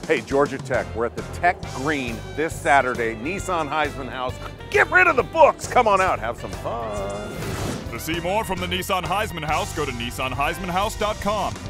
Hey, Georgia Tech, we're at the Tech Green this Saturday, Nissan Heisman House. Get rid of the books. Come on out, have some fun. To see more from the Nissan Heisman House, go to nissanheismanhouse.com.